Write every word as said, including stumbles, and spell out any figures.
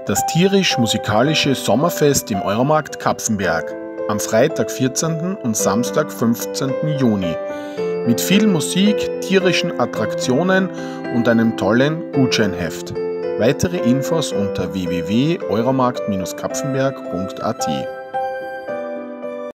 Das tierisch-musikalische Sommerfest im Euromarkt Kapfenberg am Freitag, vierzehnten und Samstag, fünfzehnten Juni mit viel Musik, tierischen Attraktionen und einem tollen Gutscheinheft. Weitere Infos unter w w w punkt euromarkt Bindestrich kapfenberg punkt a t.